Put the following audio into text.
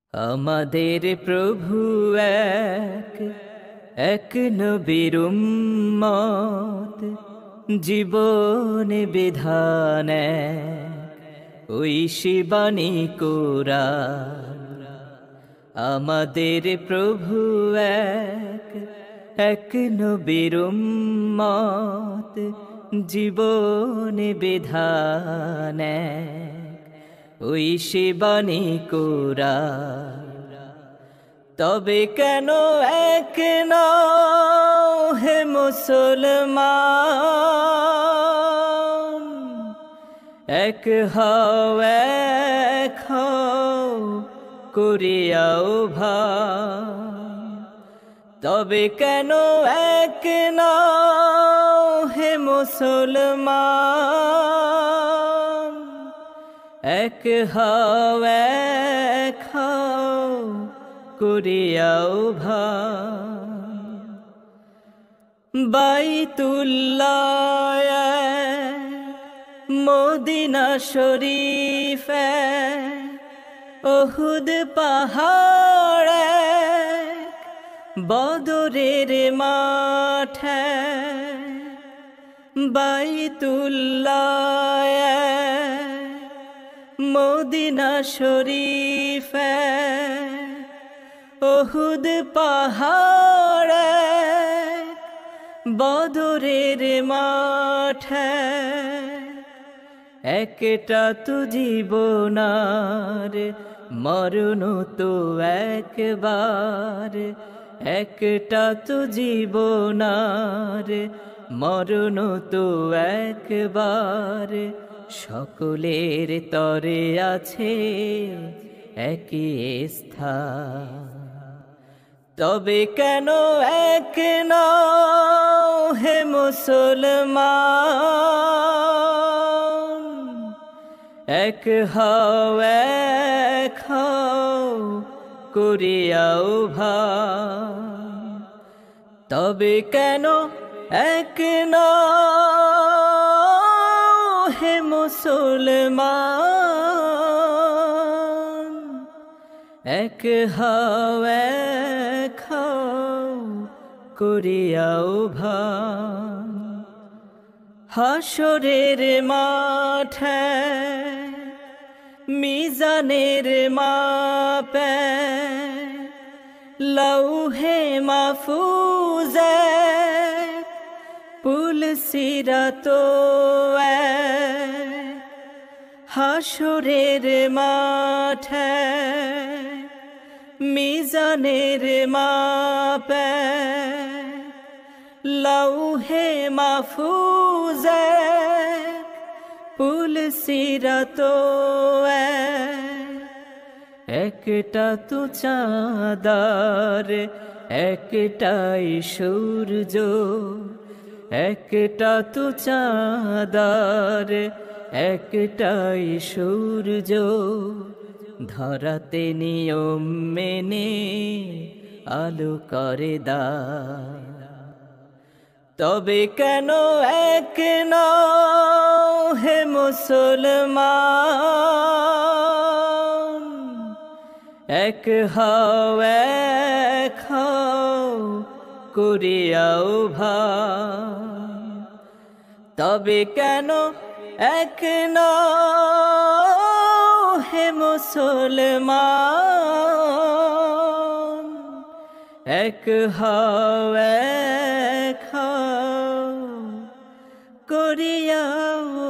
আমাদের প্রভু এক, এক নবীর উম্মত, জীবন বিধান এক, ওই শিবানী কুরআন। আমাদের প্রভু এক, এক নবীর উম্মত, জীবন বিধান এক, ওই শিবানী কুরআন। তবে কেন এক নও হে মুসলমান, এক হও এক হও করিয়াও ভাই। তবে কেন এক নও হে মুসলমান, এক হও এক হও করিয়াও ভাই। বাইতুল্লাহ মদিনা শরীফ, উহুদ পাহাড়, বদরের মাঠ। বাইতুল্লাহ মদিনা শরীফ, উহুদ পাহাড়, বদরের মাঠ। একটা তো জীবনার, মরণ তো একবার। একটা তো জীবনার, মরণ তো একবার। সকলের তরে আছে একই স্থান। তবে কেন এক নও হে মুসলমান, এক হও এক হও করিয়াও ভাই। তবে কেন এক নও হে মুসলমান, এক হও এক হও করিয়াও ভাই। হাসরের মাঠে মিজানের মাপে, লৌহে মাহফুজে পুল সিরাত। হাসরের মাঠে মিজানের মাপে, লৌহে মাহফুজে পুল সিরাত। একটা তো চাঁদার, একটাই সূর্য। একটা তো চাঁদার, একটাই সূর্য। ধরাতে নিয়ম মেনে আলো করে দান। তবে কেন এক নও হে মুসলমান, এক হও এক হও করিয়াও ভাই। তবে কেন এক নও হে মুসলমান, এক হও এক হও করিয়াও